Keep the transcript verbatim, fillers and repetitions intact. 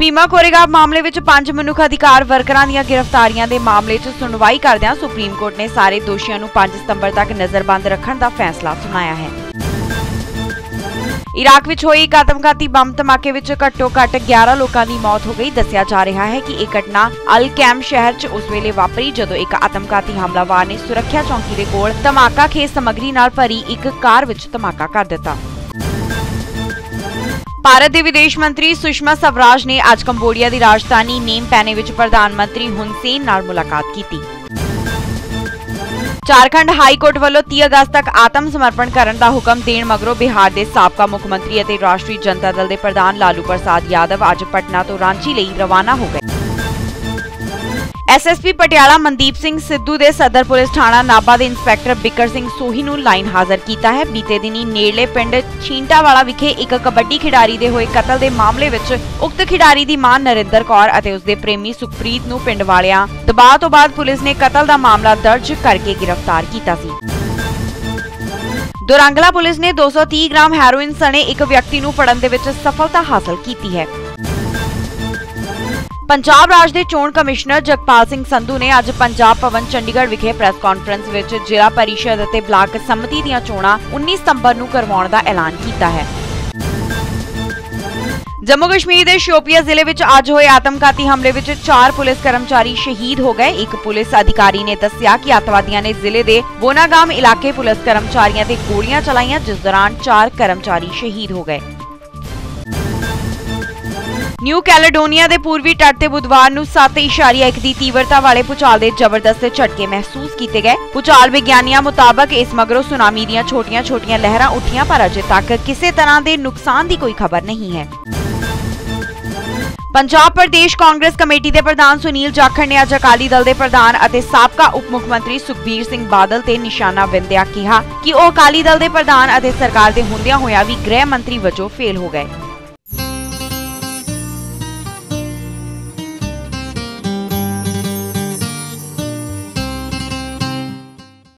ਭੀਮਾ ਕੋਰੇਗਾਂਵ ਮਾਮਲੇ ਵਿੱਚ ਪੰਜ ਮਨੁੱਖ ਅਧਿਕਾਰ ਵਰਕਰਾਂ ਦੀਆਂ ਗ੍ਰਿਫਤਾਰੀਆਂ ਦੇ ਮਾਮਲੇ 'ਚ ਸੁਣਵਾਈ ਕਰਦਿਆਂ ਸੁਪਰੀਮ ਕੋਰਟ ਨੇ ਸਾਰੇ ਦੋਸ਼ੀਆਂ ਨੂੰ ਪੰਜ ਸਤੰਬਰ ਤੱਕ ਨਜ਼ਰਬੰਦ ਰੱਖਣ ਦਾ ਫੈਸਲਾ ਸੁਣਾਇਆ ਹੈ। ਇਰਾਕ ਵਿੱਚ ਹੋਈ ਇੱਕ ਆਤਮਘਾਤੀ ਬੰਬ ਧਮਾਕੇ ਵਿੱਚ ਘੱਟੋ-ਘੱਟ ਗਿਆਰਾਂ ਲੋਕਾਂ ਦੀ ਮੌਤ ਹੋ ਗਈ। ਦੱਸਿਆ ਜਾ ਰਿਹਾ ਹੈ ਕਿ ਇਹ ਘਟਨਾ ਅਲ ਕੈਮ ਸ਼ਹਿਰ 'ਚ ਉਸ ਵੇਲੇ ਵਾਪਰੀ ਜਦੋਂ ਇੱਕ ਆਤਮਘਾਤੀ ਹਮਲਾਵਰ ਨੇ ਸੁਰੱਖਿਆ ਚੌਂਕੀ ਦੇ ਕੋਲ ਧਮਾਕਾ ਖੇਜ਼ ਸਮੱਗਰੀ ਨਾਲ ਭਰੀ ਇੱਕ ਕਾਰ ਵਿੱਚ ਧਮਾਕਾ ਕਰ ਦਿੱਤਾ। ਭਾਰਤ ਦੇ ਵਿਦੇਸ਼ ਮੰਤਰੀ ਸੁਸ਼ਮਾ ਸਵਰਾਜ ਨੇ ਅੱਜ ਕੰਬੋਡੀਆ ਦੀ ਰਾਜਧਾਨੀ ਨੇਮ ਪੈਨੇ ਵਿੱਚ ਪ੍ਰਧਾਨ ਮੰਤਰੀ ਹੁਨ ਸੇਨ ਨਾਲ ਮੁਲਾਕਾਤ ਕੀਤੀ। ਝਾਰਖੰਡ ਹਾਈ ਕੋਰਟ ਵੱਲੋਂ ਤੀਹ ਅਗਸਤ ਤੱਕ ਆਤਮ ਸਮਰਪਣ ਕਰਨ ਦਾ ਹੁਕਮ ਦੇਣ ਮਗਰੋਂ ਬਿਹਾਰ ਦੇ ਸਾਬਕਾ ਮੁੱਖ ਮੰਤਰੀ ਅਤੇ ਰਾਸ਼ਟਰੀ ਜਨਤਾ ਦਲ ਦੇ ਪ੍ਰਧਾਨ ਲਾਲੂ ਪ੍ਰਸਾਦ ਯਾਦਵ ਅੱਜ ਪਟਨਾ ਤੋਂ ਰਾਂਚੀ ਲਈ ਰਵਾਨਾ ਹੋ ਗਏ। S S P Patiala Mandeep Singh Sidhu ਦੇ ਸਦਰ ਪੁਲਿਸ ਥਾਣਾ ਨਾਭਾ ਦੇ ਇੰਸਪੈਕਟਰ ਬਿੱਕਰ ਸਿੰਘ ਸੋਹੀ ਨੂੰ ਲਾਈਨ ਹਾਜ਼ਰ ਕੀਤਾ ਹੈ। ਬੀਤੇ ਦਿਨੀ ਨੇੜਲੇ ਪਿੰਡ ਛੀਂਟਾਵਾਲਾ ਵਿਖੇ ਇੱਕ ਕਬੱਡੀ ਖਿਡਾਰੀ ਦੇ ਹੋਏ ਕਤਲ ਦੇ ਮਾਮਲੇ ਵਿੱਚ ਉਕਤ ਖਿਡਾਰੀ ਦੀ ਮਾਂ ਨਰਿੰਦਰ ਕੌਰ ਅਤੇ ਉਸਦੇ ਪ੍ਰੇਮੀ ਸੁਖਪ੍ਰੀਤ ਨੂੰ ਪਿੰਡ ਵਾਲਿਆਂ ਦਬਾਅ ਤੋਂ ਬਾਅਦ ਪੁਲਿਸ ਨੇ ਕਤਲ ਦਾ ਮਾਮਲਾ ਦਰਜ ਕਰਕੇ ਗ੍ਰਿਫਤਾਰ ਕੀਤਾ ਸੀ। ਦੁਰੰਗਲਾ ਪੁਲਿਸ ਨੇ ਦੋ ਸੌ ਤੀਹ ਗ੍ਰਾਮ ਹੈਰੋਇਨ ਸਣੇ ਇੱਕ ਵਿਅਕਤੀ ਨੂੰ ਫੜਨ ਦੇ ਵਿੱਚ ਸਫਲਤਾ ਹਾਸਲ ਕੀਤੀ ਹੈ। ਪੰਜਾਬ ਰਾਜ ਦੇ ਚੋਣ ਕਮਿਸ਼ਨਰ ਜਗਪਾਲ ਸਿੰਘ ਸੰਧੂ ਨੇ ਅੱਜ ਪੰਜਾਬ ਭਵਨ ਚੰਡੀਗੜ੍ਹ ਵਿਖੇ ਪ੍ਰੈਸ ਕਾਨਫਰੰਸ ਵਿੱਚ ਜ਼ਿਲ੍ਹਾ ਪਰਿਸ਼ਦ ਅਤੇ ਬਲਾਕ ਸੰਮਤੀ ਦੀਆਂ ਚੋਣਾਂ ਉੱਨੀ ਸਤੰਬਰ ਨੂੰ ਕਰਵਾਉਣ ਦਾ ਐਲਾਨ ਕੀਤਾ ਹੈ। ਜੰਮੂ ਕਸ਼ਮੀਰ ਦੇ ਸ਼ੋਪੀਆ ਜ਼ਿਲ੍ਹੇ ਵਿੱਚ ਅੱਜ ਹੋਏ ਆਤਮਘਾਤੀ ਹਮਲੇ ਵਿੱਚ ਚਾਰ ਪੁਲਿਸ ਕਰਮਚਾਰੀ ਸ਼ਹੀਦ ਹੋ ਗਏ। ਇੱਕ ਪੁਲਿਸ ਅਧਿਕਾਰੀ ਨੇ ਦੱਸਿਆ ਕਿ ਅੱਤਵਾਦੀਆਂ ਨੇ ਜ਼ਿਲ੍ਹੇ ਦੇ ਬੋਨਾਗਾਮ ਇਲਾਕੇ ਪੁਲਿਸ ਕਰਮਚਾਰੀਆਂ ਤੇ ਗੋਲੀਆਂ ਚਲਾਈਆਂ, ਜਿਸ ਦੌਰਾਨ ਚਾਰ ਕਰਮਚਾਰੀ ਸ਼ਹੀਦ ਹੋ ਗਏ। ਨਿਊ ਕੈਲੇਡੋਨੀਆ ਦੇ ਪੂਰਬੀ ਤੱਟ ਤੇ ਬੁੱਧਵਾਰ ਨੂੰ ਸੱਤ ਇਸ਼ਾਰੀਆ ਇੱਕ ਦੀ ਤੀਵਰਤਾ ਵਾਲੇ ਭੂਚਾਲ ਦੇ ਜ਼ਬਰਦਸਤ ਝਟਕੇ ਮਹਿਸੂਸ ਕੀਤੇ ਗਏ। ਭੂਚਾਲ ਵਿਗਿਆਨੀਆਂ ਮੁਤਾਬਕ ਇਸ ਮਗਰੋਂ ਸੁਨਾਮੀ ਦੀਆਂ ਛੋਟੀਆਂ-ਛੋਟੀਆਂ ਲਹਿਰਾਂ ਉੱਠੀਆਂ, ਪਰ ਅਜੇ ਤੱਕ ਕਿਸੇ ਤਰ੍ਹਾਂ ਦੇ ਨੁਕਸਾਨ ਦੀ ਕੋਈ ਖਬਰ ਨਹੀਂ ਹੈ। ਪੰਜਾਬ ਪ੍ਰਦੇਸ਼ ਕਾਂਗਰਸ ਕਮੇਟੀ ਦੇ ਪ੍ਰਧਾਨ ਸੁਨੀਲ ਜਾਖੜ ਨੇ ਅੱਜ ਅਕਾਲੀ ਦਲ ਦੇ ਪ੍ਰਧਾਨ ਅਤੇ ਸਾਬਕਾ ਉਪ ਮੁੱਖ ਮੰਤਰੀ ਸੁਖਬੀਰ ਸਿੰਘ ਬਾਦਲ ਤੇ ਨਿਸ਼ਾਨਾ ਬਿੰਦਿਆ ਕਿਹਾ ਕਿ ਉਹ ਅਕਾਲੀ ਦਲ ਦੇ ਪ੍ਰਧਾਨ ਅਤੇ ਸਰਕਾਰ ਦੇ ਹੁੰਦਿਆਂ ਹੋਇਆਂ ਵੀ ਗ੍ਰਹਿ ਮੰਤਰੀ ਵਜੋਂ ਫੇਲ ਹੋ ਗਏ।